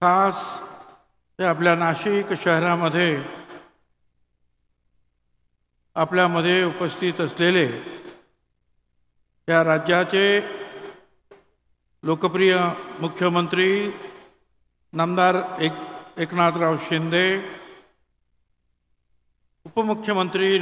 खास ते आपल्या नाशिक शहरामध्ये आपल्यामध्ये उपस्थित असलेले या राज्याचे लोकप्रिय मुख्यमंत्री नामदार एकनाथराव शिंदे, उपमुख्यमंत्री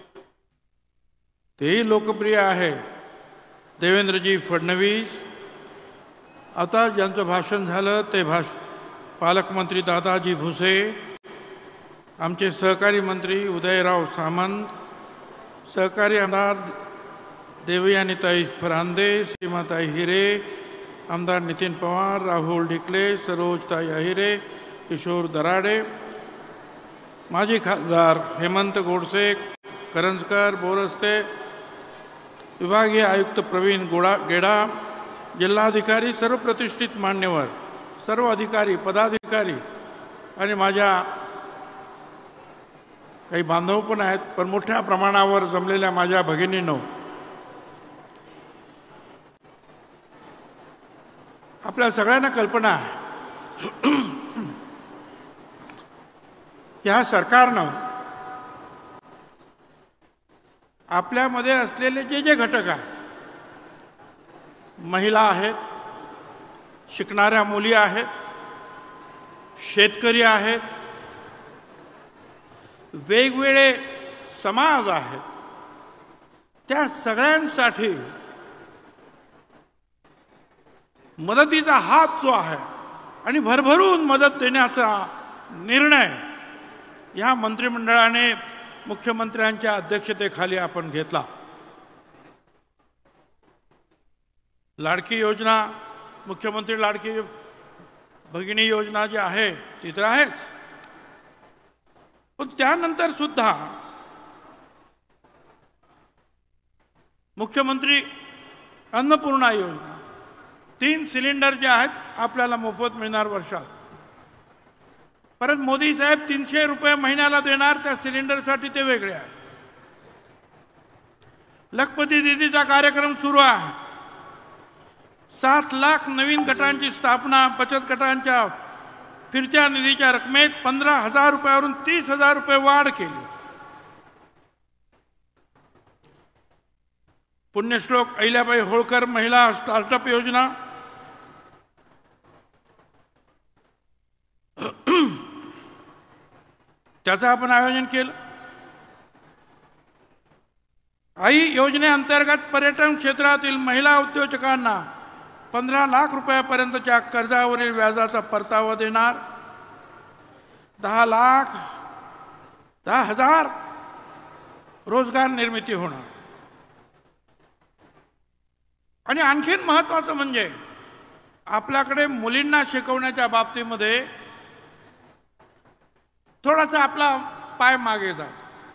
तेही लोकप्रिय आहे देवेंद्रजी फडणवीस, आता ज्यांचं भाषण झालं ते पालकमंत्री दादाजी भुसे, आमचे सहकारी मंत्री उदयराव सामंत, सहकारी आमदार देवयानीताई फरांदे, सीमाताई हिरे, आमदार नितीन पवार, राहुल ढिकले, सरोजताई अहिरे, किशोर दराडे, माजी खासदार हेमंत गोडसे, करंजकर, बोरस्ते, विभागीय आयुक्त प्रवीण गेडा, जिल्हाधिकारी, सर्व प्रतिष्ठित मान्यवर, सर्व अधिकारी पदाधिकारी आणि माझ्या काही बांधव पण आहेत, पण मोठ्या प्रमाणावर जमलेल्या माझ्या भगिनींनो, आपल्या सगळ्यांना कल्पना आहे या सरकारनं आपल्यामध्ये असलेले जे घटक आहेत, महिला आहेत, शिकणाऱ्या मुली आहेत, शेतकरी आहेत, वेगवेगळे समाज आहेत, त्या सगळ्यांसाठी मदतीचा हात जो आहे आणि भरभरून मदत देण्याचा निर्णय या मंत्रिमंडळाने मुख्यमंत्र्यांच्या अध्यक्षतेखाली आपण घेतला. लाडकी योजना, मुख्यमंत्री लाडकी भगिनी योजना जी आहे ती तर आहेच, पण त्यानंतर सुद्धा मुख्यमंत्री अन्नपूर्णा योजना, 3 सिलेंडर जे आहेत आपल्याला मोफत मिळणार वर्षात. परत मोदी साहेब 300 रुपये महिन्याला देणार त्या सिलेंडरसाठी, ते वेगळे आहे. लखपती दीदीचा कार्यक्रम सुरू आहे. 7 लाख नवीन गटांची स्थापना, बचत गटांच्या फिरत्या निधीच्या रकमेत 15,000 रुपयावरून 30,000 रुपये वाढ केली. पुण्यश्लोक अहिल्याबाई होळकर महिला स्टार्टअप योजना, त्याचं आपण आयोजन केलं. आई योजनेअंतर्गत पर्यटन क्षेत्रातील महिला उद्योजकांना 15 लाख रुपयापर्यंतच्या कर्जावरील व्याजाचा परतावा देणार. 10,000 रोजगार निर्मिती होणार. आणि आणखीन महत्त्वाचं म्हणजे आपल्याकडे मुलींना शिकवण्याच्या बाबतीमध्ये थोडासा आपला पाय मागे जातो.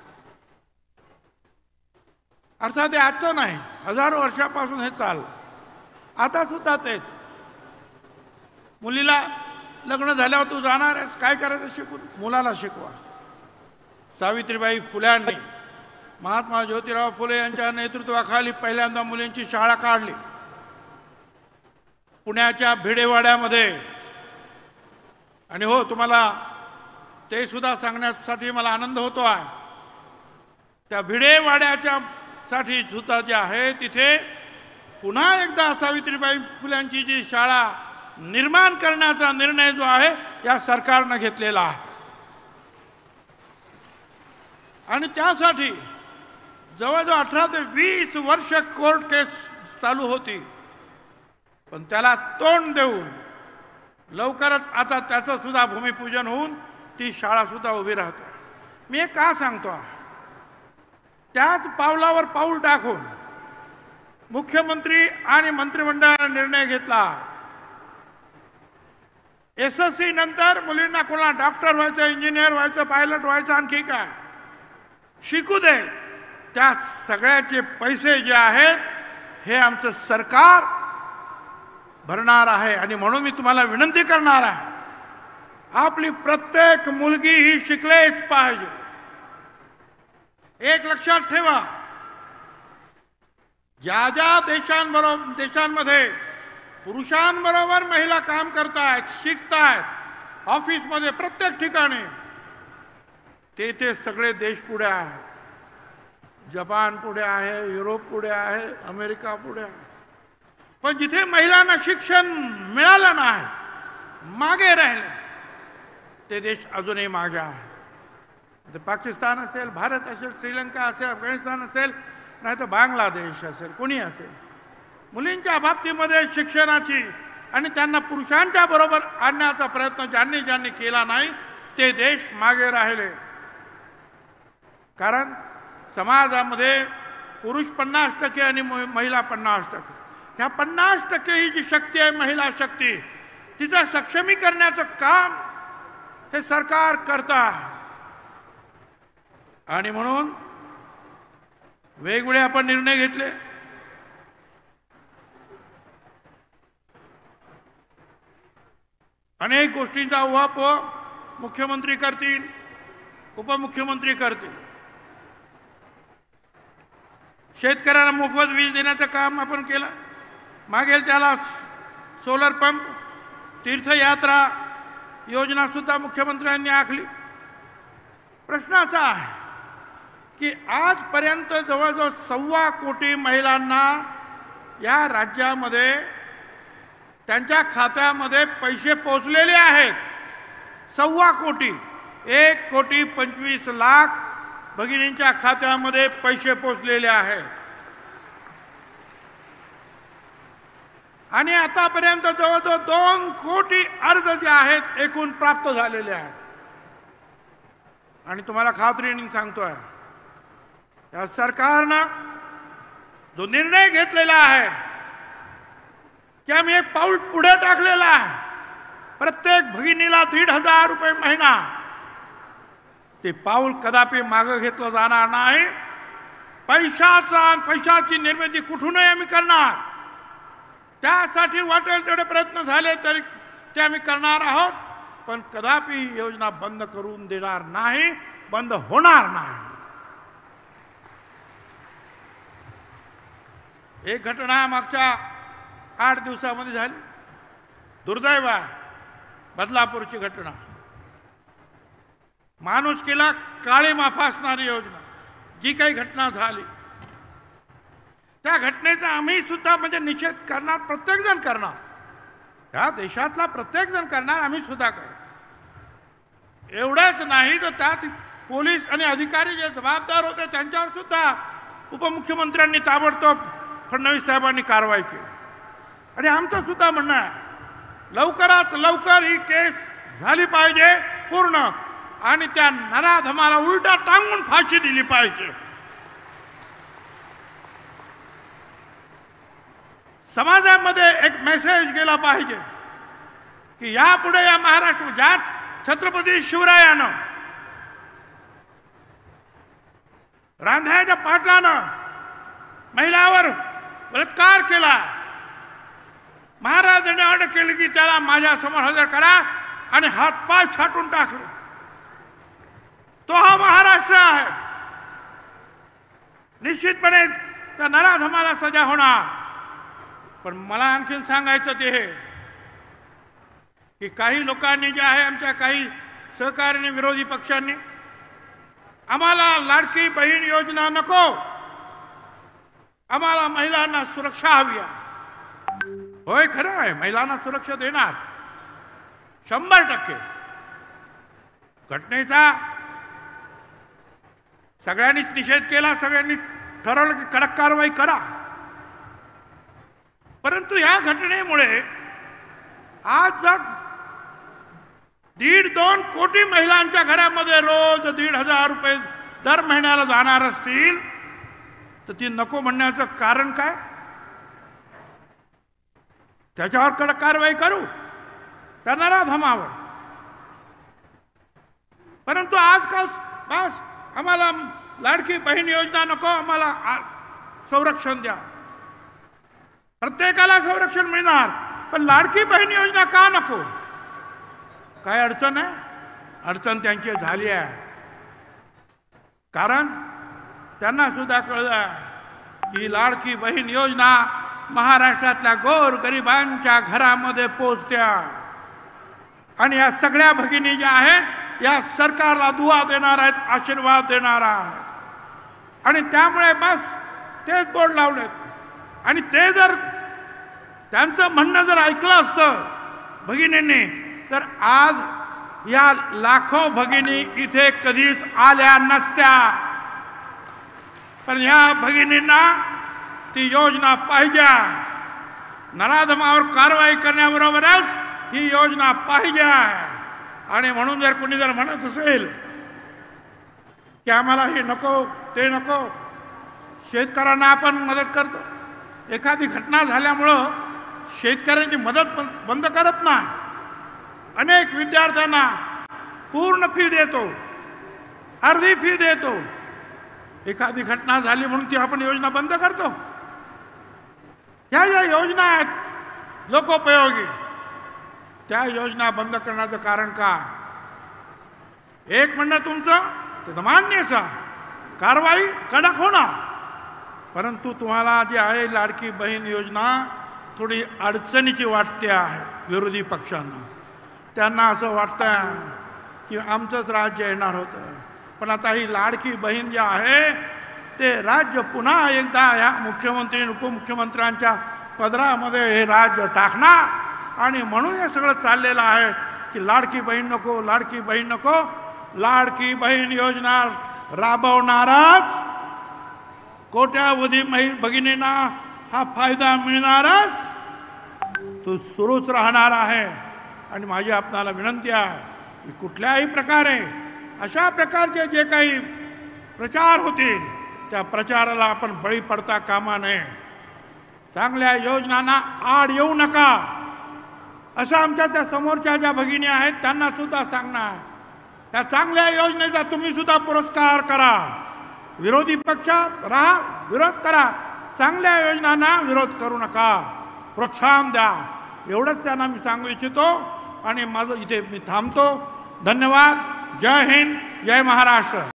अर्थात हे आजचं नाही, हजारो वर्षापासून हे चाललं. आता सुद्धा तेच. मुलीला लग्न झाल्यावर तू जाणार आहेस, काय करायचं शिकून, मुलाला शिकवा. सावित्रीबाई फुल्यांनी, महात्मा ज्योतिराव फुले यांच्या नेतृत्वाखाली पहिल्यांदा मुलींची शाळा काढली. पुण्याच्या भिडेवाड्यामध्ये. आणि हो, तुम्हाला ते सुद्धा सांगण्यासाठी मला आनंद होतो आहे, त्या भिडेवाड्याच्या साठी सुद्धा जे आहे तिथे पुन्हा एकदा सावित्रीबाई फुल्यांची जी शाळा निर्माण करण्याचा निर्णय जो आहे या सरकारनं घेतलेला आहे. आणि त्यासाठी जवळजवळ 18 ते 20 वर्ष कोर्ट केस चालू होती, पण त्याला तोंड देऊन लवकरच आता त्याचं सुद्धा भूमिपूजन होऊन ती शाळा सुद्धा उभी राहते. मी हे का सांगतो, त्याच पावलावर पाऊल टाकून मुख्यमंत्री आणि मंत्रिमंडळाने निर्णय घेतला. SSC नंतर मुलींना कोणाला डॉक्टर व्हायचं, इंजिनियर व्हायचं, पायलट व्हायचं, आणखी काय शिकू दे, त्या सगळ्याचे पैसे जे आहेत हे आमचं सरकार भरणार आहे. आणि म्हणून मी तुम्हाला विनंती करणार आहे, आपली प्रत्येक मुलगी ही शिकलेच पाहिजे. एक लक्षात ठेवा, ज्या ज्या देशांमध्ये पुरुषांबरोबर महिला काम करतायत, शिकतायत, ऑफिसमध्ये, प्रत्येक ठिकाणी ते सगळे देश पुढे आहे. जपान पुढे आहे, युरोप पुढे आहे, अमेरिका पुढे आहे. पण जिथे महिलांना शिक्षण मिळालं नाही, मागे राहिले, ते देश अजूनही मागे आहे. ते पाकिस्तान असेल, भारत असेल, श्रीलंका असेल, अफगाणिस्तान असेल, नाही तर बांगलादेश असेल, कोणी असेल. मुलींच्या बाबतीमध्ये शिक्षणाची आणि त्यांना पुरुषांच्या बरोबर आणण्याचा प्रयत्न ज्यांनी ज्यांनी केला नाही, ते देश मागे राहिले. कारण समाजामध्ये पुरुष 50% आणि महिला 50%. ह्या 50% ही जी शक्ती आहे, महिला शक्ती, तिचं सक्षमीकरणाचं काम हे सरकार करत आहे. आणि म्हणून वेगवेगळे आपण निर्णय घेतले. अनेक गोष्टींचा उहापोह मुख्यमंत्री करतील, उपमुख्यमंत्री करतील. शेतकऱ्यांना मोफत वीज देण्याचं काम आपण केलं. मागेल त्याला सोलर पंप, तीर्थयात्रा योजना सुद्धा मुख्यमंत्र्यांनी आखली. प्रश्न असा आहे की आजपर्यंत जवळजवळ 1.25 कोटी महिलांना या राज्यामध्ये त्यांच्या खात्यामध्ये पैसे पोहोचलेले आहेत. 1.25 कोटी, 1,25,00,000 भगिनींच्या खात्यामध्ये पैसे पोहोचलेले आहेत. आणि आतापर्यंत जवळजवळ 2 कोटी अर्ज जे आहेत एकूण प्राप्त झालेले आहेत. आणि तुम्हाला खात्रीने सांगतोय, या सरकारनं जो निर्णय घेतलेला आहे की आम्ही एक पाऊल पुढे टाकलेला आहे, प्रत्येक भगिनीला 1,500 रुपये महिना, ते पाऊल कदापि मागे घेतलं जाणार नाही. पैशाची निर्मिती कुठूनही आम्ही करणार. त्यासाठी वाटेल तेवढे प्रयत्न झाले तरी ते आम्ही करणार आहोत. पण कदापि योजना बंद करून देणार नाही, बंद होणार नाही. एक घटना मागच्या 8 दिवसामध्ये झाली. दुर्दैव आहे, बदलापूरची घटना. माणुसकीला काळीमा फासणारी योजना, जी काही घटना झाली, त्या घटनेचा आम्ही सुद्धा म्हणजे निषेध करणार, प्रत्येक जण करणार, या देशातला प्रत्येक जण करणार, आम्ही सुद्धा करणार. एवढंच नाही तर त्यात पोलीस आणि अधिकारी जे जबाबदार होते त्यांच्यावर सुद्धा उपमुख्यमंत्र्यांनी ताबडतोब फडणवीस साहेबांनी कारवाई केली. आणि आमचं सुद्धा म्हणणं आहे, लवकरात लवकर ही केस झाली पाहिजे पूर्ण, आणि त्या नराधमाला उलटा टांगून फाशी दिली पाहिजे. समाजामध्ये एक मेसेज गेला पाहिजे की यापुढे या महाराष्ट्र ज्यात छत्रपती शिवरायानं रांधाच्या पाटलानं महिलावर बलात्कार केला, महाराजांनी ऑर्डर केली की त्याला माझ्या समोर हजर करा आणि हातपाय छाटून टाकले. तो हा महाराष्ट्र आहे. निश्चितपणे त्या नराधमाला सजा होणार. पण मला आणखीन सांगायचं ते हे की काही लोकांनी जे आहे, आमच्या काही सहकारी विरोधी पक्षांनी, आम्हाला लाडकी बहीण योजना नको, आम्हाला महिलांना सुरक्षा हवी आहे. होय, खरं आहे, महिलांना सुरक्षा देणार 100%. घटनेचा सगळ्यांनीच निषेध केला, सगळ्यांनी ठरवलं की कडक कारवाई करा. परंतु या घटनेमुळे आज जर 1.5-2 कोटी महिलांच्या घरामध्ये रोज 1,500 रुपये दर महिन्याला जाणार असतील तर ती नको म्हणण्याचं कारण काय? त्याच्यावर कडक कारवाई करू, त्या नराधमावर. परंतु आजकाल बस आम्हाला लाडकी बहीण योजना नको, आम्हाला संरक्षण द्या. प्रत्येकाला संरक्षण मिळणार, पण लाडकी बहीण योजना का नको? काय अडचण आहे? अडचण त्यांची झाली आहे. कारण त्यांना सुद्धा कळलं की लाडकी बहीण योजना महाराष्ट्रातल्या गोरगरिबांच्या घरामध्ये पोहोचत्या. आणि या सगळ्या भगिनी ज्या आहेत या सरकारला दुवा देणार आहेत, आशीर्वाद देणार आहेत. आणि त्यामुळे बस तेच बोर्ड लावलेत. आणि ते जर त्यांचं म्हणणं जर ऐकलं असतं भगिनींनी तर आज या लाखो भगिनी इथे कधीच आल्या नसत्या. पण या भगिनींना ती योजना पाहिजे. नराधमावर कारवाई करण्याबरोबरच ही योजना पाहिजे. आणि म्हणून जर कोणी जर म्हणत असेल की आम्हाला हे नको ते नको, शेतकऱ्यांना आपण मदत करतो. एखादी घटना झाल्यामुळं शेतकऱ्यांची मदत बंद करत नाही. अनेक विद्यार्थ्यांना पूर्ण फी देतो, अर्धी फी देतो. एखादी घटना झाली म्हणून ती आपण योजना बंद करतो. ह्या ज्या योजना आहेत लोकोपयोगी, त्या योजना बंद करण्याचं कारण काय? एक म्हणणं तुमचं ते तर मान्यच आहे, कारवाई कडक होणार. परंतु तुम्हाला जी आहे लाडकी बहीण योजना थोडी अडचणीची वाटते आहे विरोधी पक्षांना. त्यांना असं वाटतं की आमचंच राज्य येणार होतं. पण आता ही लाडकी बहीण जी आहे ते राज्य पुन्हा एकदा ह्या मुख्यमंत्री उपमुख्यमंत्र्यांच्या पदरामध्ये हे राज्य टाकणार. आणि म्हणून हे सगळं चाललेलं आहे की लाडकी बहीण नको, लाडकी बहीण नको. लाडकी बहीण योजना राबवणारच, कोट्यावधी भगिनींना हा फायदा मिळणारच, तो सुरूच राहणार आहे. आणि माझी आपणाला विनंती आहे की कुठल्याही प्रकारे अशा प्रकारचे जे काही प्रचार होतील त्या प्रचाराला आपण बळी पडता कामा नये. चांगल्या योजनांना आड येऊ नका असं आमच्या त्या समोरच्या ज्या भगिनी आहेत त्यांना सुद्धा सांगणार. त्या चांगल्या योजनेचा तुम्ही सुद्धा पुरस्कार करा. विरोधी पक्षात राहा, विरोध करा. चांगल्या योजनांना विरोध करू नका, प्रोत्साहन द्या. एवढंच त्यांना मी सांगू इच्छितो. आणि माझं इथे मी थांबतो. धन्यवाद. जय हिंद, जय महाराष्ट्र.